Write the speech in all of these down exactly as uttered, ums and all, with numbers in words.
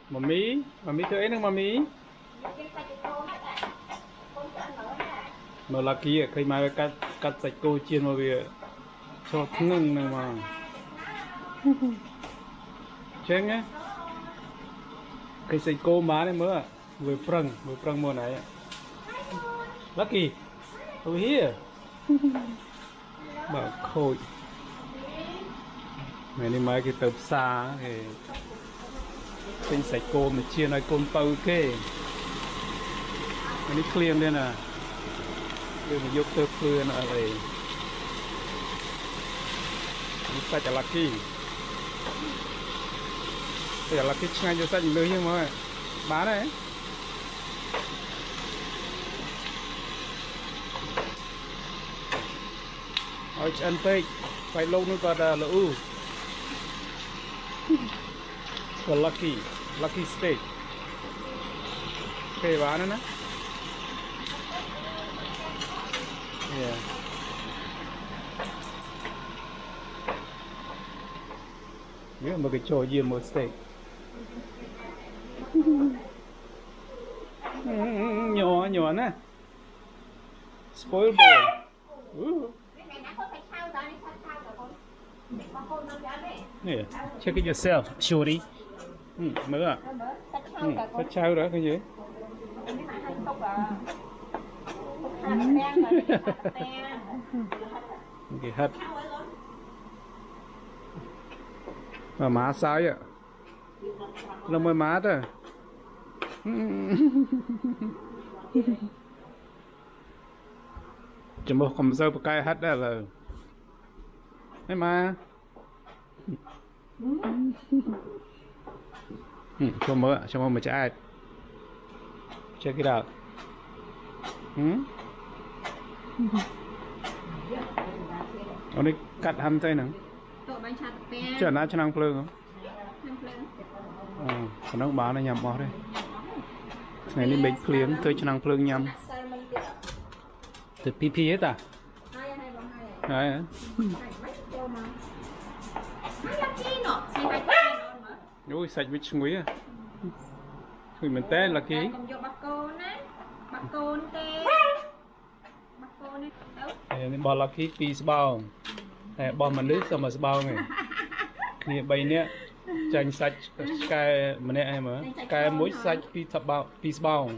mà mí mà mí chơi nữa mà mí mà là kia khi mà cắt cắt sạch cô chiên mà về cho ngưng này mà chết nhá cái sạch cô má này mới vừa prăng vừa prăng mùa này lucky over here bảo khôi này đi mấy cái tập xa thì cái sạch cô mà chia nói côn tàu kê này clean đây nè đưa mình giúp tôi clean ở đây sạch là lucky đây là lucky ngay cho sạch lưới nhưng mà bán đấy ôi ăn tây phải lâu nữa còn là lũ the lucky lucky steak cái bán nữa nè yeah nhớ một cái chỗ gì một steak nhỏ nhỏ nè spoil boy uh. Nè, check it yourself, shorty. Ừ, mới à? Ừ, có trao đó cái gì? Cái hất. Mà má sao vậy? Nó mới má thôi. Chỉ một cầm dâu một cái hất đó là. Hey ma. Hmm, cho mơ, cho mơ mà chạy. Check it out. Hmm? Ông đi cắt hầm tay nè. Chờ nó cho năng phơi không? Ờ, còn nó báo nó nhầm bỏ đây. Này đi bánh liếng tôi cho năng phơi nhầm. Từ pi pi hết à? Đấy hả? Ôi sạch với chuối à? Thì mình té là cái này bỏ là cái piece bao này bỏ mình nước xong mà bao này này bay nè chanh sạch cái mình nè em á cái muối sạch piece thập bao piece bao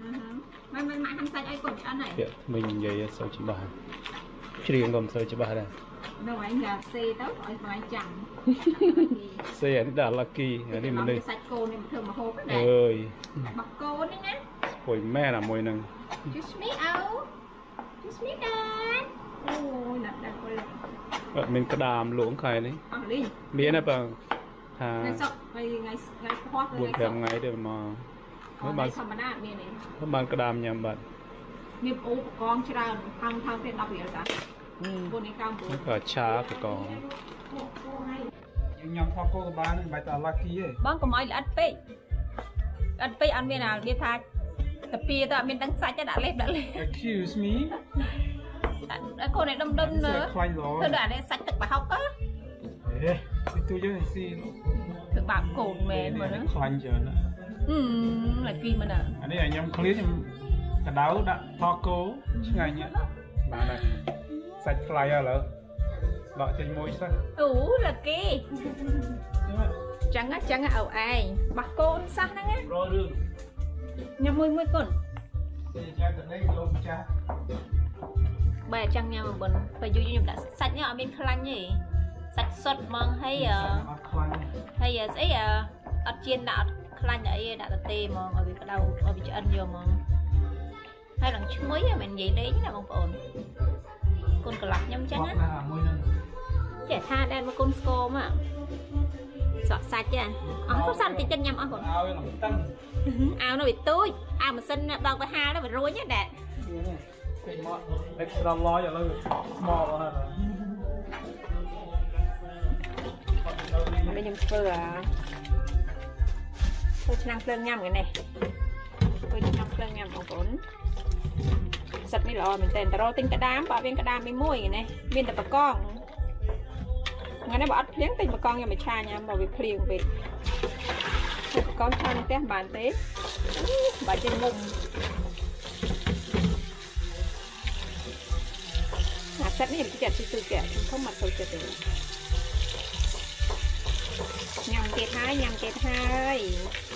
mình vậy sao chị bà chuyện còn sao chị bà đây đâu anh gà xe tao hỏi bài chẳng xe này đã lucky ở đây mình đây sạch cô này thường mà hộp cái này ơi bọc cô đấy nhá hồi mẹ là mùi nâng just me out just me dad ôi nè đặt coi mình cái đàm luống khai đấy miễn là bằng à buồn thèm ngày để mà các bạn các bạn cái đàm nhầm bạn miếng ố của con chưa ra thằng thằng tiền đọc hiểu cả nó cả trà của con nhầm thao cô của bạn bài tả lucky ấy bón có mọi là ăn pê ăn pê ăn miếng nào biết thay tập pia tao miếng đắng sạch đã lên đã lên excuse me cô này đâm đâm nữa tôi đã để sạch thực bà học á tôi cho gì thực bảo cồn mềm mà nó khoanh chờ nữa là kia mà nè anh ấy là nhầm clip cả đáo đã thao cô chứ ngày nhé bà này sạch flyer lỡ gọi trên môi sắc ủ là kia trắng á trắng á ẩu ai bạc côn sắc đó nghe nhầm môi môi cồn bà trăng nhau mà mình phải dù như đã sạch nhá ở bên khăn nhỉ sạch sốt mong hay hay ấy ở trên đã khăn ấy đã tê mà ở bên cái đầu ở bên chân nhiều mà hay là chút mới mình vậy đấy là một ổn con cờ lạc nhâm trắng á trẻ tha đen mà con sco mà sọt sạch chứ ông có xanh thì chân nhầm ông còn áo nó bị tối áo mà xinh bao cái hai nó bị rối nhá đẹp extra large là small bây giờ phơi à tôi năng phơi nhầm cái này tôi năng phơi nhầm ông còn sạch mới lò mình tên tao tinh cả đám bảo viên cả đám mới môi cái này viên tập con ngày nay bảo liếng tinh bà con nhà mày cha nhà bảo việc liền về con cho té bàn té bà trên mông hạt sắt này cái chặt từ kẹt không mặt sầu chặt được nhầm kẹt hai nhầm kẹt hai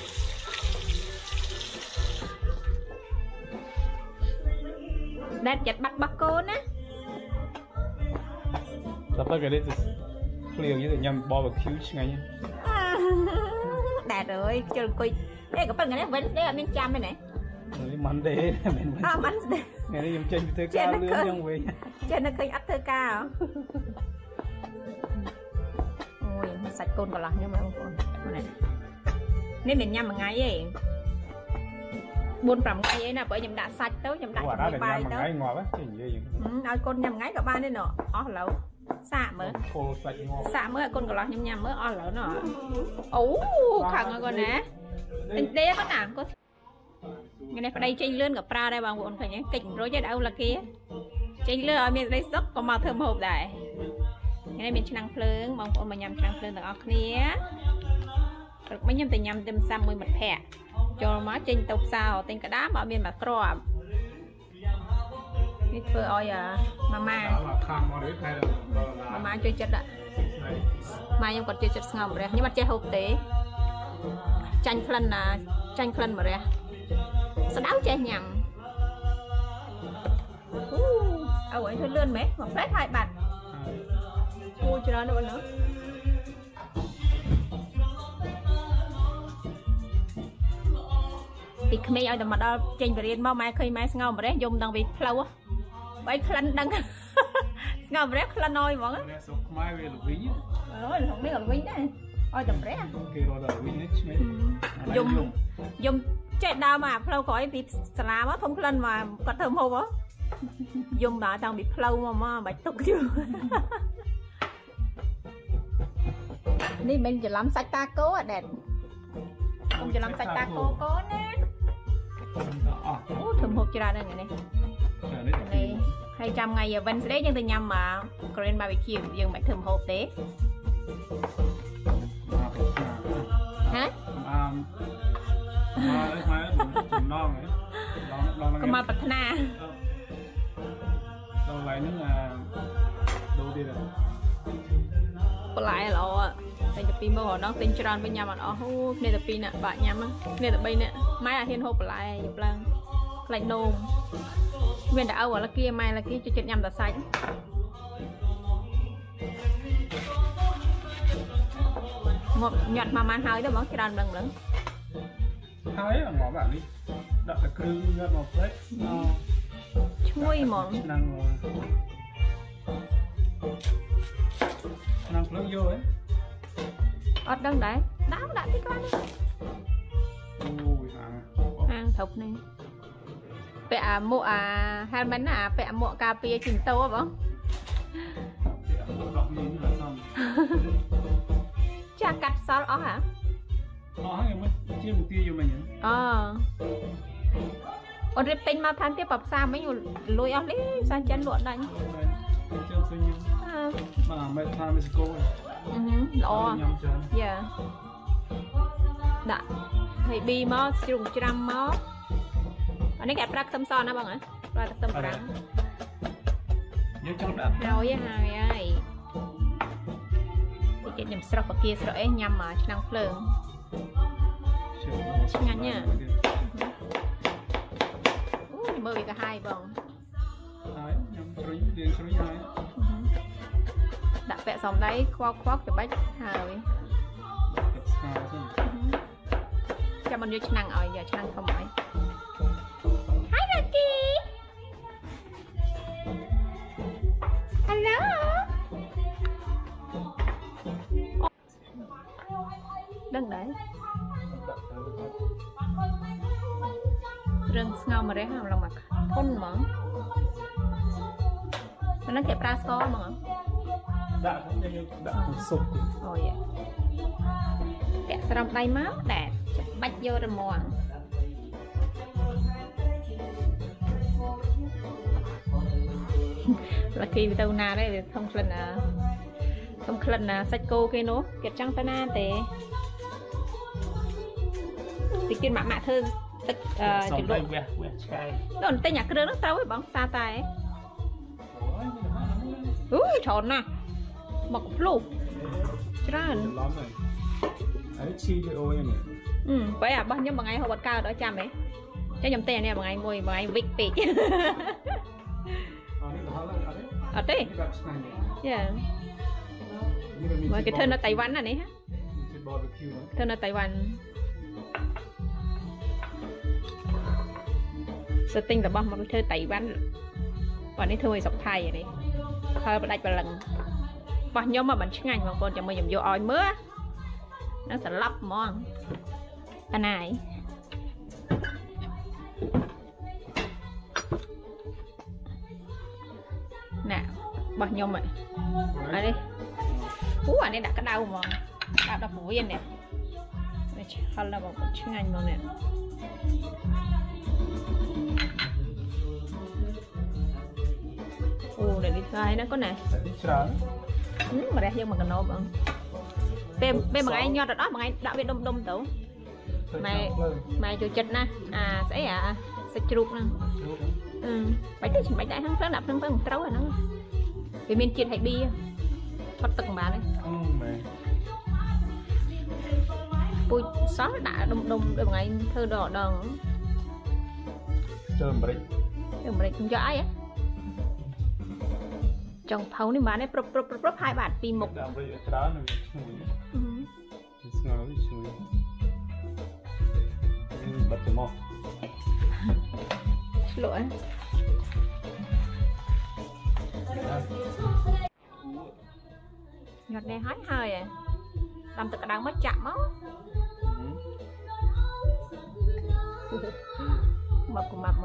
đang chặt bắt bắt cô á tập cái đấy clear như thế nhầm barbecue ngay nhá đạt rồi chơi coi đây có phần cái này vẫn đây là bên trăm này này mắn đấy mình à mắn đấy ngày nay dùng trên thơ ca lươn nhông về trên nó khơi ắt thơ ca hả ôi sạch côn còn lắm nhưng mà không còn này nên mình nhâm một ngày vậy buôn phẩm ngày ấy là bởi nhầm đã sạch tới nhầm đã chụp bài tới nói con nhầm ngày cả ba nên nọ ó lẩu xạ mới xạ mới con còn lắm nhầm nhầm mới ó lẩu nọ ấu khẳng rồi con nè đây có nào có cái này phải đây chênh lươn gặp pra đây bằng buồn phải nhé kịch rối chết đâu là kia chênh lươn ở miền đây sốc có màu thơm hộp đây cái này miền năng phướng bằng buồn mà nhầm năng phướng được ở kia được mấy nhầm từ nhầm đêm xăm mười một thẻ cho má chênh tộc sao tên cả đám ở miền mặt tròn cái phơi oi à mama mama chơi chết ạ mai em còn chơi chết ngầm rồi nhưng mà chơi hộp tế chanh khăn là chanh khăn mà ra sao đáo chơi nhầm ở ấy thôi lươn mấy một phép hai bạt mua cho nó nữa nữa thì Khmer ở mà đó trên về riêng mau mai khi mai ngầu mà đấy dùng đang bị lâu á vậy khăn đang ngầu mà đấy khăn nôi vẫn á rồi không biết là quý đấy ôi tầm rẻ dùng dùng chạy đau mà lâu khỏi bị làm á không lên mà có thơm hô á dùng mà đang bị lâu mà mà bạch tục chưa đi mình chỉ làm sạch ta cố à đẹp không chỉ làm sạch ta cố cố nè thơm hộp cho ra đây này này hai trăm ngày giờ vẫn sẽ nhưng từ nhầm mà Korean barbecue nhưng phải thơm hộp thế hả có mà bật na đâu lại nữa là đồ đi rồi có lại là ọ tại tập pin bao hồi nó tinh tròn bên nhà mà nó hú nên tập pin nè bạn nhắm á nên tập pin nè máy là thiên hộp lại dập lần lại nôm bên đã âu ở là kia mai là kia cho chuyện nhầm là xanh một nhọt mà man hơi đó món tròn lần lần hơi là ngõ bạn đi đặt là cứ nhọt một đấy chui món năng năng lớn vô ấy ọt đông đấy đáo đã thích lắm hàng thục này vẽ mộ à hai bánh à vẽ mộ cà phê chỉnh tô không chả cắt sao ó hả ó thì mới chia một tiêu cho mình ờ ôn rip tinh mà than tiếp bọc xa mấy nhiều lùi áo lý sang chân luộn đánh mà mẹ than Mexico lo dạ đã thì bi mó dùng trăm mó anh ấy kẹp ra tâm son đó bằng hả ra tâm rắn rồi với hai ai thì cái nhầm sọc kia sợi nhầm mà năng phượng ngắn nha mơ cả hai vòng đặt vẽ xong đấy khoác khoác cho bách rồi cho mình vô năng rồi giờ năng không phải hi Rocky hello đừng đấy rừng ngầu mà đấy hàm lòng mặt thôn mà nó kẹp ra sco mà đã đã sụp rồi vậy kẹp xong tay máu đẹp bách vô rồi mòn là khi tàu na đấy không lần à không lần là sách cô kia nó kẹp trăng tay na để ติกินหมักหมักเธอตึกเอ่อจุดลงโดนเตะหยักเครื่องนักเต้าไอ้บ้องซาตายอุ้ยชนน่ะหมกลูกจ้าอันนี้ชีเลยโอ้ยเนี่ยอืมไปอ่ะบ้านยังบางไงเขาบัดก้าวđó chăm đấy cho nhầm tiền này bang ai ngồi bang ai vịt vịt ở đây yeah mà cái thân ở Tây Văn này hả thân ở Tây Văn sự tình là bao mà cái thơ Tây Văn còn cái thơ dọc Thái vậy này thơ bật đạch bật lần bao nhiêu mà bắn ngành mà con cho mình dùng vô oi mưa nó sẽ lắp món anh này nè bao nhiêu mày ở đây ú anh ấy đặt cái đau mà đau đau phổi vậy nè hay là một chuyên ngành mà nè ồ để đi khai nó có nè ừ, mà đây nhưng mà cần nộp bằng bên bên bằng anh nhọt đó bằng anh đã biết đông đông tấu mày mày cho chật nè à sẽ à sẽ chụp nè ừ bánh thì bánh đại thắng phớt nạp thắng phớt một trâu rồi nó vì miền chiên hay bia thoát từng bà đấy bùi xóa đã đông đông để bằng anh thơ đỏ đòn chơi mà chơi mà không cho ai á trong thấu nên bán đấy prop prop prop hai bát pi một bật cái mỏ lỗi nhọt này hết hơi à làm từ cái đang mất chạm máu mập của mập mà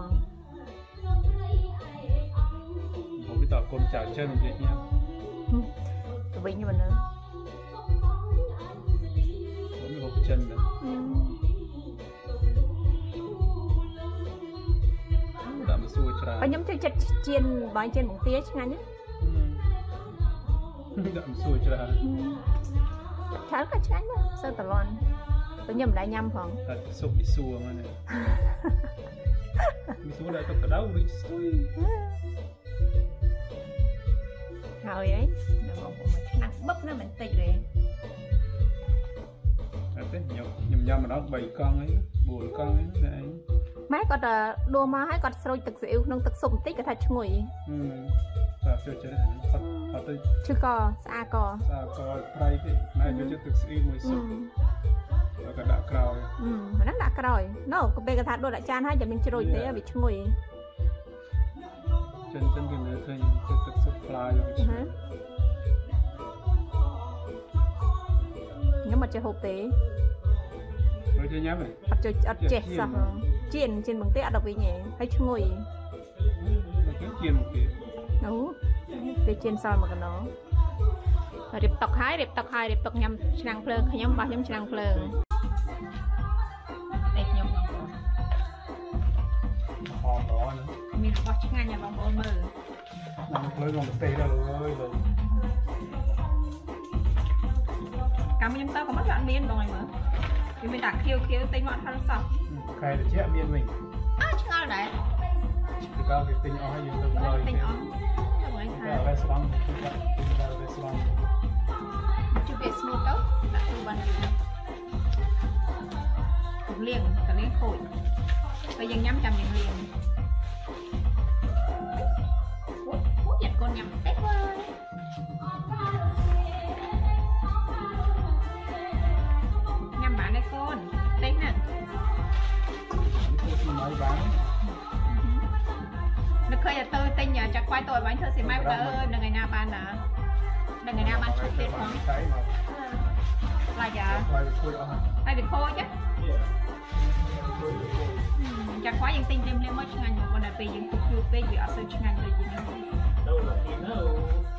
không biết tao con chào chơi một chuyện nha tụi bình như mình nữa không biết hộp chân nữa ở nhóm chơi chật chiên bánh chiên bún tía chứ ngay nhé đậm xui cho ra chả có chán đó sao tao lon tôi nhầm lại nhầm không thật sụp bị xua mà này bị xua lại tập cả đâu đi xui thôi ấy nặng bắp nó mình tịch rồi nhầm nhầm mà nó bảy con ấy bốn con ấy này mấy con đua mà hay con sôi thực sự nông thực sùng tích cái thật ngồi chưa co xa co xa co pray thì này cho cho thực sự ngồi sùng và cả đã cào mà nó đã cào nó có bây giờ thật đôi đại chan hay giờ mình chưa rồi thế bị ngồi chân chân cái này thôi cho thực sự fly rồi nhưng mà chơi hộp tế rồi chơi nhám này chơi chè sao chiên trên bằng té đọc về nhẹ hay chung ngồi chiên một kia đúng để chiên soi mà cái nó điệp tộc hai điệp tộc hai điệp tộc nhâm năng phơi nhâm ba nhâm năng phơi đẹp nhom mình có chiếc ngang nhà bằng ôn mờ năng phơi còn tê rồi ơi rồi cảm ơn tao có mất đoạn miên rồi mà thì mình đặt kêu kêu tay ngọn thân sọc cái là chết miên mình à chứ ngon đấy thì cao cái tinh ó hay gì được rồi tinh ó cái restaurant cái restaurant chú biết smooth đâu đặt từ ban cũng liền cả liền khổi bây giờ nhắm chầm những liền hút giật con nhầm tép ơi nhầm bạn đây con đấy nè nó khơi là tôi tên nhà chặt quay tôi bánh thơ xì mai bây giờ đừng ngày nào ban đã đừng ngày nào ban chụp tiền không là giờ hay bị khô chứ chặt quay những tin thêm lên mới chừng ngày một con đã bị những cục cục bị bị ở sâu chừng ngày rồi gì nữa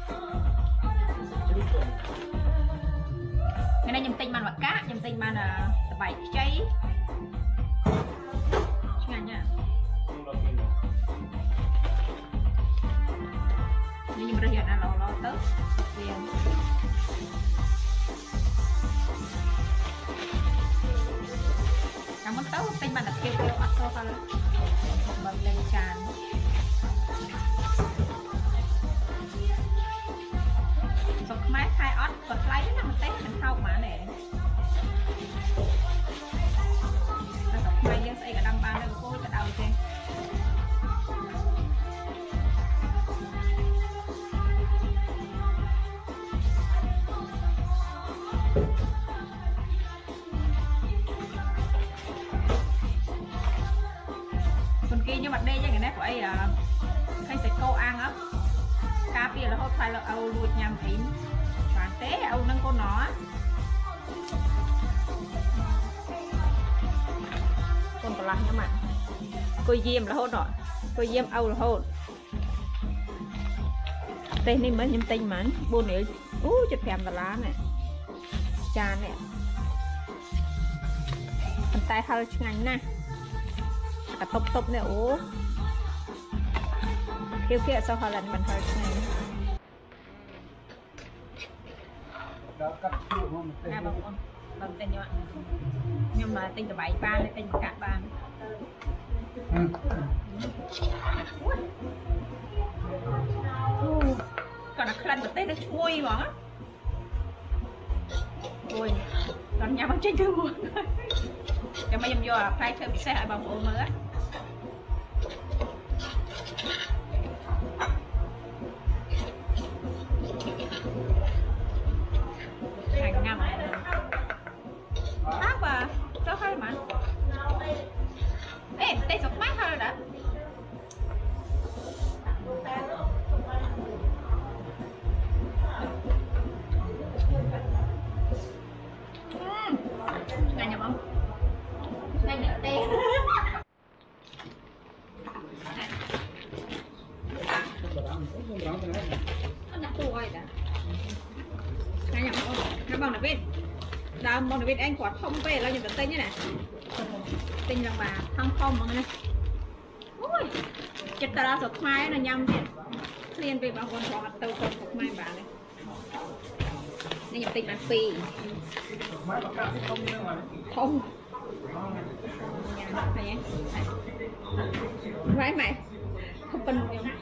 cái này nhầm tin man và cá nhầm tin man là bảy cháy chừng ngày nha nhưng mà giờ nó lo lo tới tiền cảm ơn tao tinh bạn đặt kêu kêu ăn sâu hơn bấm lên tràn sọc máy khai ót còn lấy nó mà tết mình thâu mà này sọc máy giờ xây cả đâm ba lên cô cả đầu trên còn kia như mặt đây cho cái này của ấy là hay sẽ câu ăn á cá bia là hốt phải là âu luộc nhằm tím và té âu nâng con nó con còn lại nha bạn coi diêm là hốt rồi coi diêm âu là hốt tên này mới nhâm tinh mà buồn nữa ú chụp thèm tà lá này trà này bàn tay hơi ngành nè cả tốc tốc này ố kêu kia sao họ lần bàn hơi ngành nè bằng con bằng tên như vậy nhưng mà tên là bảy ba này tên cả ba còn là khăn của tên nó chui mà ui còn nhà bằng trên thương buồn cho mấy em vô là phải thơm xe ở bằng ổ mỡ hàng năm áp à sao hay mà ê tay sọc mát thôi rồi đã ngay nhập không ngay nhập đen nó đặt tuổi đã ngay nhập không nó bằng được biết đó bằng được biết anh quạt không về lo nhập được tên như này tên là bà thăng không mà này ui chật ta sọc mai là nhầm thiệt liên về bằng con quạt tàu con sọc mai bà này đây nhập tên là phi không vậy mày không cần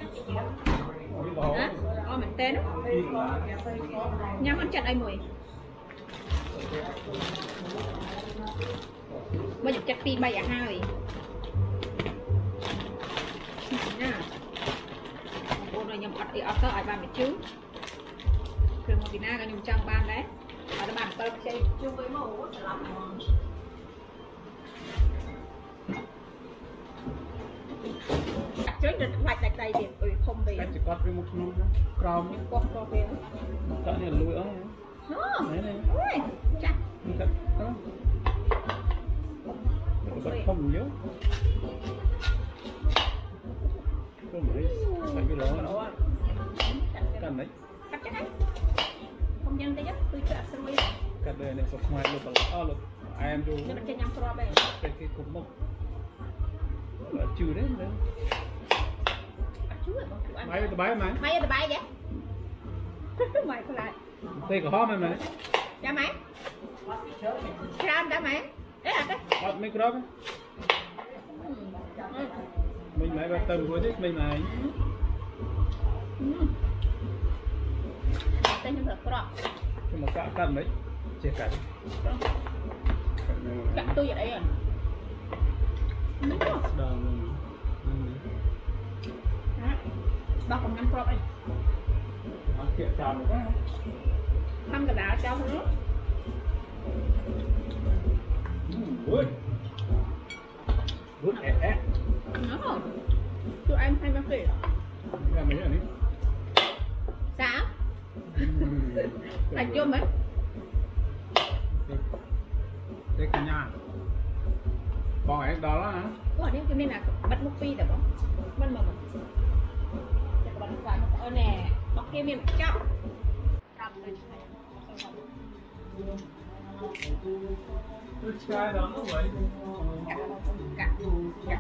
hả ô mình tên nhắm ăn chặt ai mùi bây giờ chắc phi bay à hai nha ô rồi nhầm ọt thì ọt tới ở ba mày chứ thường một tí na cái nhầm trang ban đấy ở đây bàn tao chơi chung với mẫu lắm chơi được hoạch đại tay tiền ừ không về chỉ có cái một nút crom nhưng con co về cái này lùi ống này này ui chặt đó không nhớ có mấy phải cái lỗ nó cần đấy cắt cái này không nhân tới nhất tôi chặt xong rồi cắt đây này sọc mai luôn bằng luôn emดู nhưng mà chơi nhắm pro về cái cái cục mốc là trừ đấy nữa máy từ bãi mà máy từ bãi vậy mày có lại tay của họ mày mày cha máy cha đã mày đấy là cái hot micro mình mày vào tầm của thích mình mày tên nhân vật pro nhưng mà cạo cắt đấy chia cắt cắt tôi vậy đấy à bao còn năm pro đây thăm cả đá trao nữa ui good at that nó tụi em hay bác sĩ ra mấy rồi đi sao anh vô mấy đây cả nhà còn em đó đó hả ủa đây cái này là bắt múc phi được không bắt mà mình bắt vài một ơ nè bọc kia miệng chọc cái đó nó vậy cả cả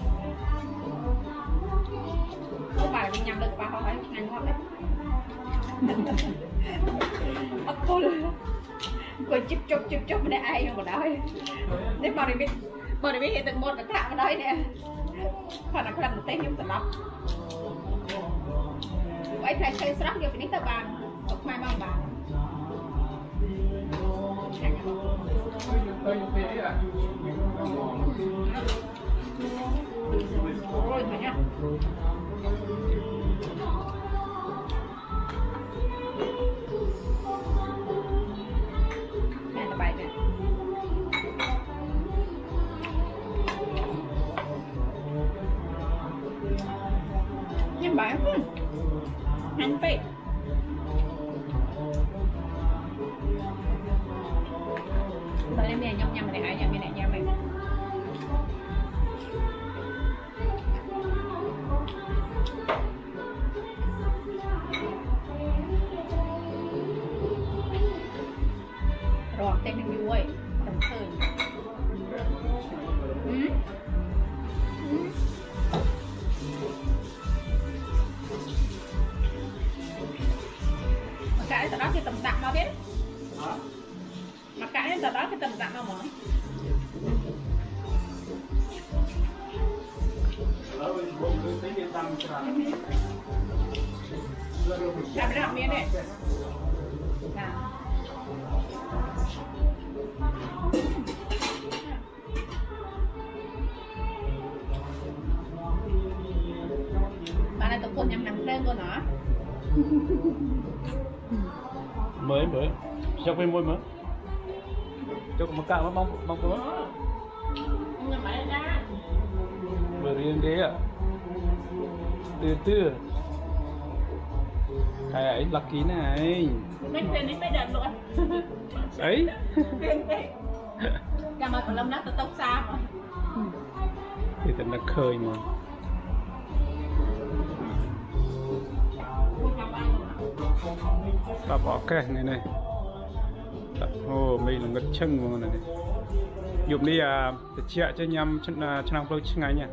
có bài mình nhầm được và họ phải ngành ngon đấy ốc cua rồi chụp chụp chụp chụp để ai không có đói để bao biết bao biết hiện tượng một là cả đói nè còn là làm một tên nhung sờ lóc vậy phải chơi sắp vô phải đi tập bàn tập mai bao bàn rồi thôi nhá này là bài này nhưng bạn hành vị rồi em này nhâm nhâm này hãy nhâm như này nhâm này rồi tên mình vui tầm thời ừ cái đó thì tầm tạm đâu biết mà cái đó thì tầm tạm đâu mà làm cái làm miếng này bạn này tập cuộn nhằm nằm lên con nó mới mới cho cái môi mới cho một cạo nó bông bông bông vừa riêng ghế ạ từ từ cái ấy lucky này ấy cảm ơn lâm nát tóc xa mà thì tình là khơi mà ta bỏ cái này này ô mình là ngất chân mà này dùng đi à để chia cho nhâm chân chân nào lâu chân ngày nha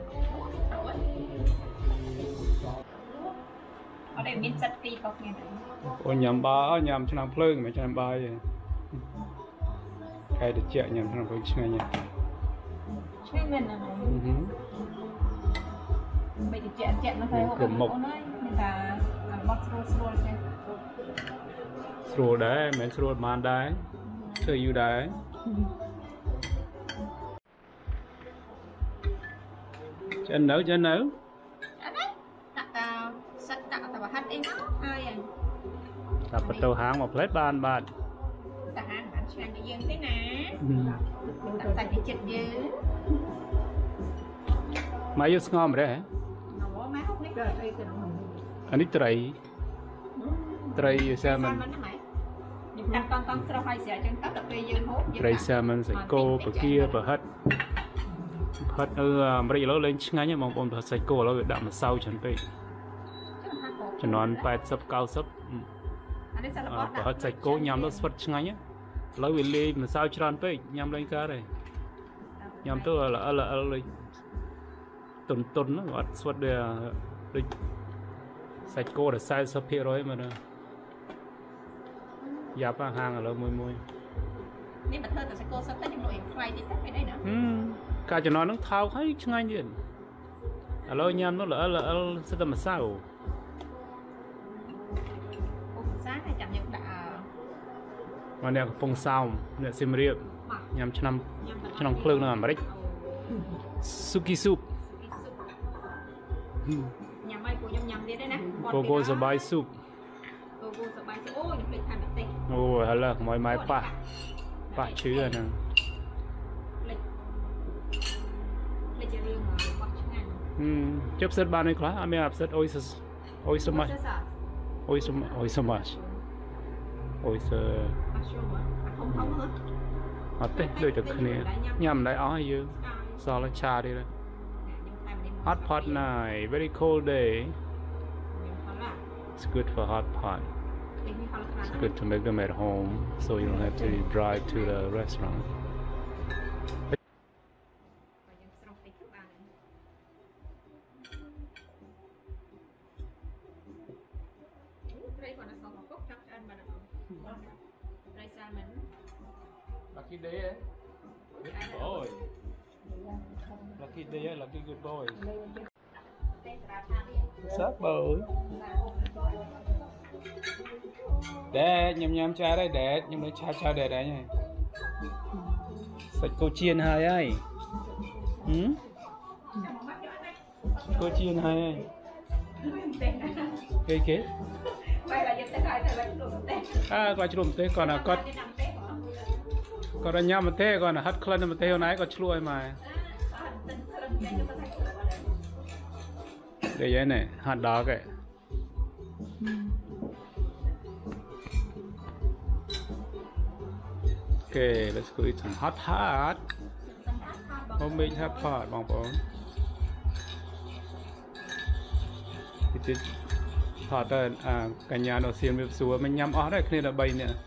ở đây miếng sắt phi không nghe ô nhâm ba nhâm chân nào lâu mà chân ba vậy cái để chia nhâm chân nào lâu chân ngày nha chân mình là bây giờ chia chia nó thấy không một người ta bóc sôi sôi sôi đấy mấy sôi màn đấy chơi yêu đấy chân nấu chân nấu đặt sắt đặt vào hát em ai à đặt vào tàu hàng một plate bàn bàn đặt hàng bán sang cái dương thế nè đặt sạch cái chật dư máy yêu ngon rồi đấy nó má không biết rồi anh ít tray tray salmon đặt con con sơ phai xẻ chân tóc đặc biệt dương hốt tray salmon sấy cô bờ kia bờ hết hết ừ bây giờ nó lên ngay nhá mong ôn bờ sấy cô nó đậm mà sau chuẩn bị cho nó bảy sấp cao sấp bờ hết sấy cô nhắm nó xuất ngay nhá lấy về ly mà sau tròn tới nhắm lên cá này nhắm tôi là là là tuần tuần nó gọi xuất để sạch cô để sai sắp hết rồi mà nè giáp hàng ở môi môi nếu mà thơ từ sạch cô sắp tới những loại fly đi tới đây nữa cả cho nó nó thao hết chứ ngay gì ở lâu nhầm nó là là sẽ tầm sao sáng hay chậm nhận đã mà nè phong sao nè sim riệp nhầm cho năm cho năm khơi nó mà đấy suki soup nhà máy của nhầm nhầm đi đấy nè Gogo Sabai soup Gogo Sabai soup ôi những thành đặc tình ôi hay là mọi máy pa pa chứ rồi nè chấp sét ban này khá anh em sét oyster oyster much oyster oyster much oyster hot đấy đôi được cái này nhầm đấy ó hay dữ sao nó trà đi đây hot pot này very cold day it's good for hot pot it's good to make them at home so you don't have to drive to the restaurant Lucky day eh? Good boy. Lucky day eh? Lucky good boy. Sắp bự. Để nhầm nhầm cha đây để nhưng mà cha cha để đấy nhỉ. Sạch cô chiên hai ấy. Ừ? Cô chiên hai ấy. Cái kế. À, qua chùm tê còn là con còn là nhầm tê còn là hất khăn mà tê hôm nay có chui mà. Để vậy này, hạt đá kệ. Okay, let's go eat some hot hot. Homemade hot pot, bong bóng. Thì thọ tới à cả nhà nó xiên việc xúa mình nhắm ó đấy, nên là bay nè.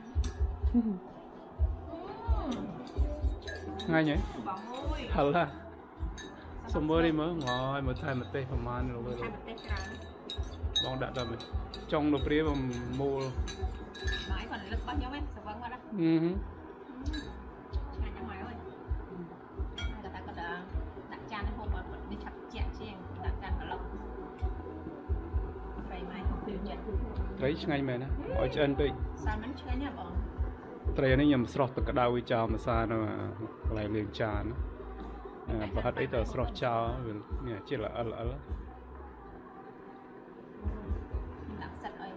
Ngay nhỉ? Thật là. Xong mới đi mới ngồi một thay một tay phần man rồi. Bong đã rồi mình trong nó bria mà mua. Nói còn lực bao nhiêu mấy, sợ vâng quá đó. Ừ. Chả nhắm máy ơi. Người ta có đã đặt chan hôm mà đi chặt chẹt chiên đặt chan cả lông. Vậy mai không tiêu nhiệt. Thấy ngay mẹ nè, hỏi chân bị. Sao mình chơi nhá bọn. Tây này nhầm sọt tất cả đau với chào mà xa nó lại liền tràn. Và hết ấy tờ sọt chào, nè chỉ là ớt ớt. Đặt sạch rồi.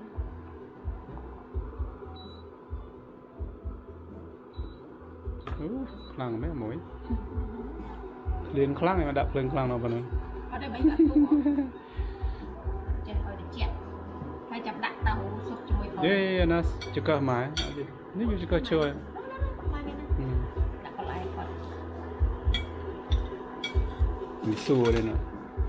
Ừ, khăn mấy mũi. Liền khăn này mà đập lên khăn nào vào nữa. Ở đây mấy bạn tu. Chết hơi để chẹt. Phải chập đặt tàu sụp cho mười thôi. Đây nó chưa cơ máy. Nếu như chưa cơ chơi. Đặt còn lại còn. Mình xua đây nè.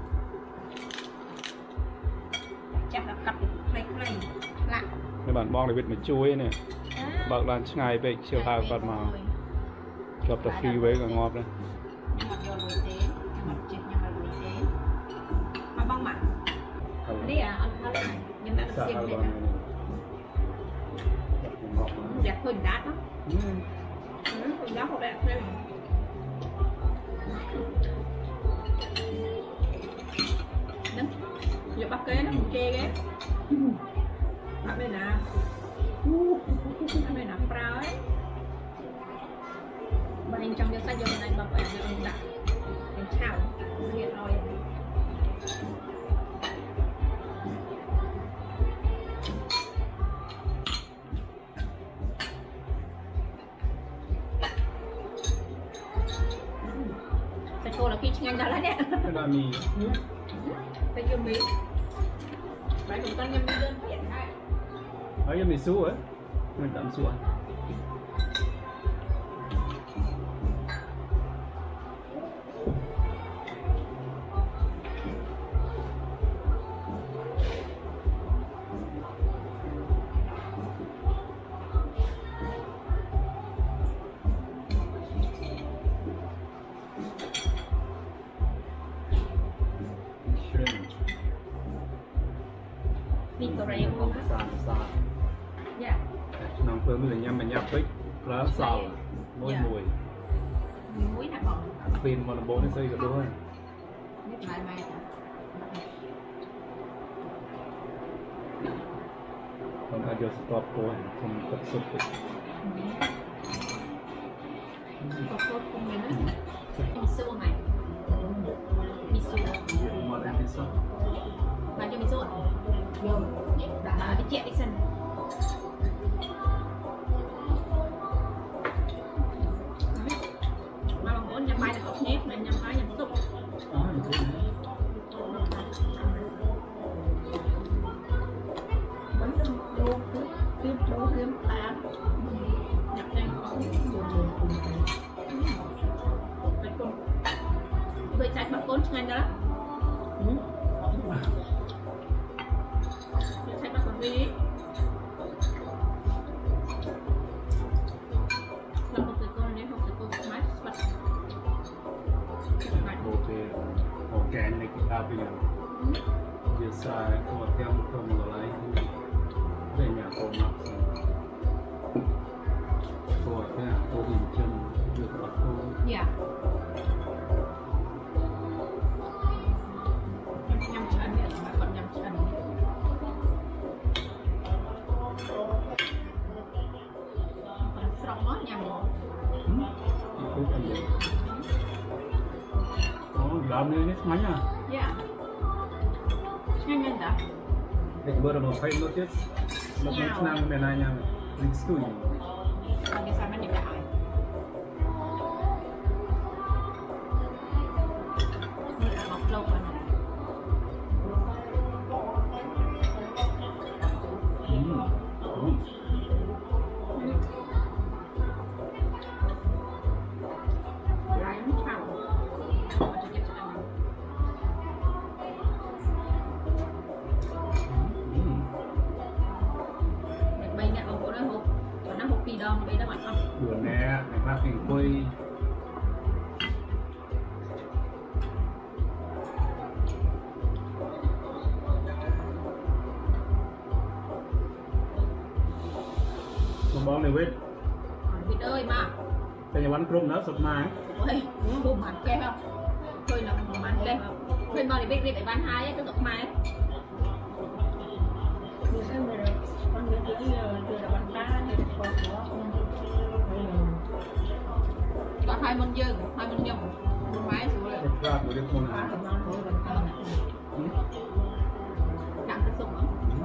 Chắc là cặp play play lạ. Các bạn bong để biết mà chui nè. Bạc lan ngày về chiều hai còn mà. Gặp tập free với cả ngọt đây. Nhưng mà vô lùi tế, nhưng mà chết nhưng mà lùi tế. Mà bong mặt. Đi à, ăn hết này, nhưng mà xiêm lên đó. Đẹp hơn đá đó. Ừ, hơn đá không đẹp thêm. Đứng, giờ bắt kế nó cũng chê ghé. Bắt bên nào. Bắt bên nào prao ấy. Bên trong cái sách vô này bọc ở đây đặt cái chảo hiện rồi. Phải cô là khi nhanh đó là nè. Cái là mì. Phải dùng mì. Phải dùng con nhâm mì đơn hiện hay. Ở đây mì su ấy. Mình tạm su. Mì tổ rèo không á? Sàn sàn. Dạ. Nông phương mình là nhâm mà nhâm bích. Lá sào. Môi mùi. Muối hả bọn? Pin mà là bố nó xây được đôi. Biết mai mai hả? Còn ai được stop thôi, không tập sụp được. Stop sốt không mình á. Mì xô này. Mì xô. Mà đem đi sốt. Mà cho mì xô. Vô. Đã đi chẹt đi sân. Mà lòng bốn nhằm mai là tốt nếp, mà nhằm mai nhằm tục. Đó, được rồi. Vẫn đô, tiếp đô thêm ta. Nhập đây có bạch côn. Vậy chạy bạch côn ngay đó. Chạy bạch côn đi. Làm một cái con đấy, một cái con máy bật. Ok, organic happy. Yes, I want them from the line. làm như thế mánh à? Dạ. Nhanh nhanh đã. Để bữa là một phay nó tiếp. Nó cũng năng bên này nha. Mình stui. Còn cái sao nó nhập lại. Nó đã bọc lâu rồi này. Buồn nè, để bác hình quay. Một bóng này vết. Vịt ơi mà. Cái nhà bắn cơm nó sụp mà. Ôi, muốn bùm hẳn kê không? Thôi là bùm hẳn kê không? Bên bò thì biết đi phải bán hai ấy, cái sụp mai ấy. Con người chỉ là bán ba thì còn có có hai môn dương, hai môn nhầm, môn máy xuống rồi. Ra của đứa con này. Đặng cái sụp không?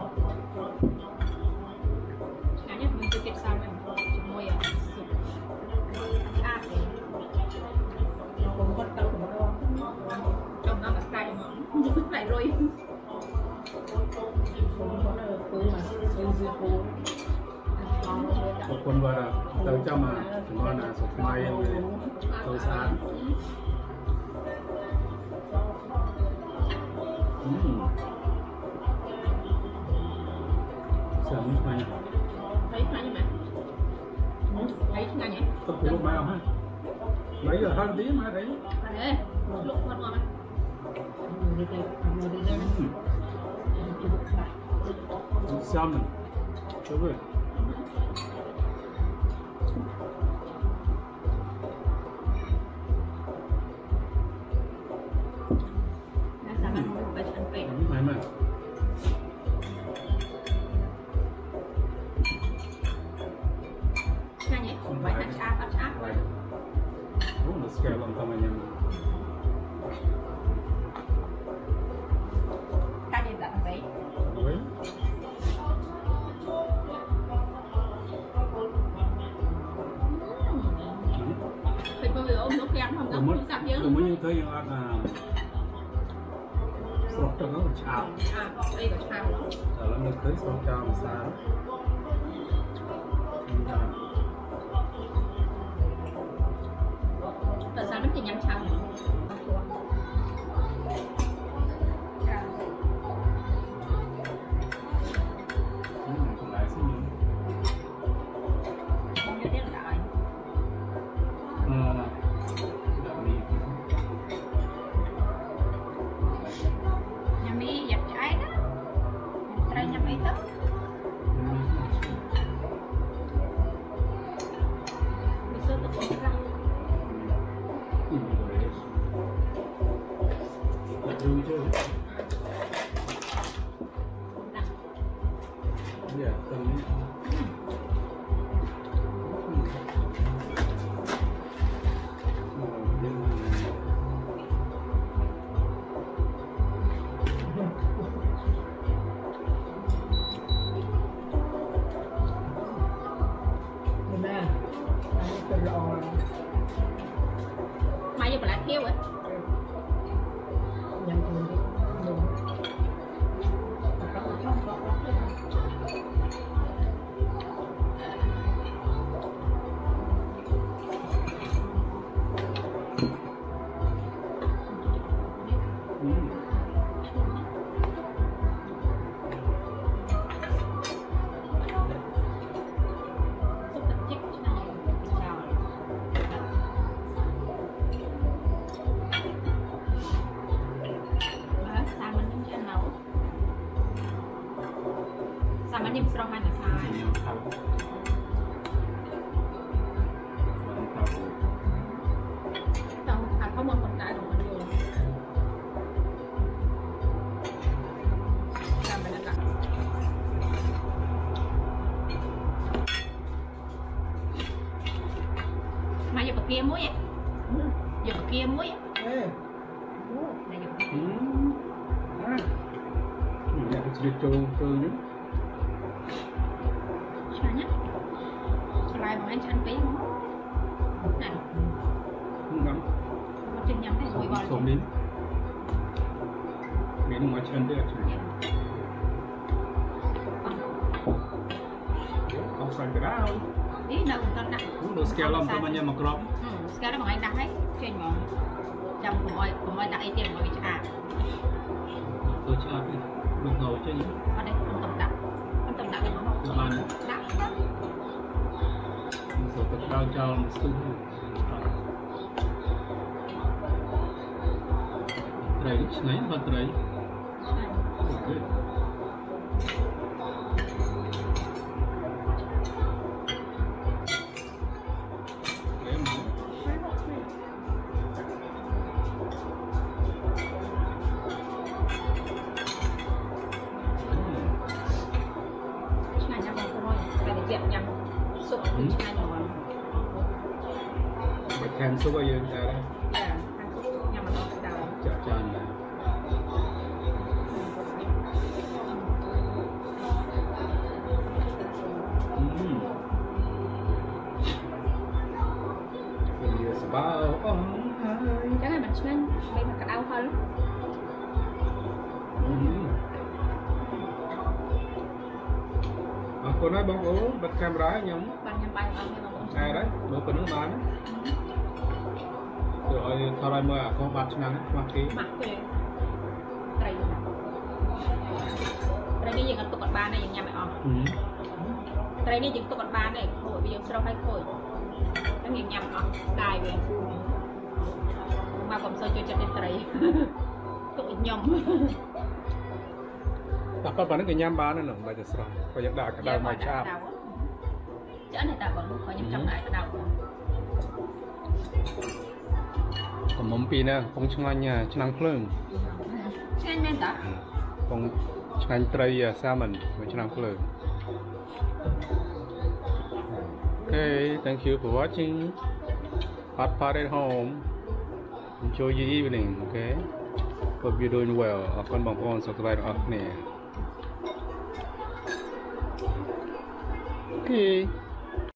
Ngã nhất mình cứ kết sao mình môi à sụp áp thì cũng có tàu của nó trong nó là cay mà lại rồi cũng có là cô mà cô dư cô một con vào là tới cho mà chúng nó là sụp mai người tôi sáng. Sớm như mai nhỉ? Thấy mai nhỉ mẹ? Thấy ngày nhỉ? Tập của lúc mai không hả? Mấy giờ hơn tí mai đấy? À đấy, lúc ngon ngon Salmon. So good. Mày mày. Nhanh nhỉ? Phải ăn áp, ăn áp. Oh, nó scale làm tao mày nhầm. Cái gì đặt đấy? Ôi. Thịt bao giờ ôm nó kém không? Nó cũng sắp nhớ. Tôi mới như thấy ăn là sốt cho nó chảo. À, đây có chảo. Rồi nó được tới sốt chảo mà sao? Tại sao nó chỉ nhắm chảo? Yeah, Mai giờ phải làm theo ấy. Sama ni berserah mana sai. Tahu apa mau kontak dong dia. Sama dekat. Mai giờ bật kia muối á. Giờ bật kia muối á. Dạ, cái trâu trâu nữa. Sao nhá? Sao lại bọn anh chăn tí không? Này. Không lắm. Một chân nhắm này rồi gọi. Sống đến. Miếng ngoài chân đấy à? Không phải cái đó. Ý đâu con đặt. Cũng được scale làm cho bao nhiêu mà crop. Ừ, scale đó bọn anh đặt hết trên bọn trong của mọi của mọi đặt ấy tiền mọi bị trả. Tôi chưa ăn được ngồi chứ nhỉ? Ở đây con tầm đặt, con tầm đặt nó không. Làm ăn. Đặt. Rồi tôi đào cho một xu. Đấy, này vật đấy. Khen số bao nhiêu ta đây? Dạ, ăn số nhưng mà nó sẽ đào. Chợ tròn này. Bây giờ sẽ bao ôm hai. Chắc là mình xuyên, bên mặt đau hơn. Cô nói bóng ố, bật camera nhầm. Bật nhầm bay ở bên bóng. À đấy, bố có nước bán. Rồi thao lại mơ à, con bát năng mặc ký. Mặc kì. Đây. Đây đi dừng ở tụ bật ba này dừng nhà mẹ ọ. Đây đi dừng tụ bật ba này, khôi bây giờ sau hay khôi. Nó nhìn nhầm ọ, đài về. Mà còn sao chơi chặt đến đây. Tụ nhầm. Đặt con bán cái nhám bán nữa nè, bây giờ sao? Có những đà cái đào mày chạm. Chở này ta vẫn có những trong lại cái đào. Còn mắm pì nè, phong chung anh nha, chân năng phượng. Chân anh nên ta? Phong chung anh tray salmon với chân năng phượng. Okay, thank you for watching. Hot pot at home. Enjoy your evening, okay? Hope you're doing well. Con bóng con subscribe up nè. Okay.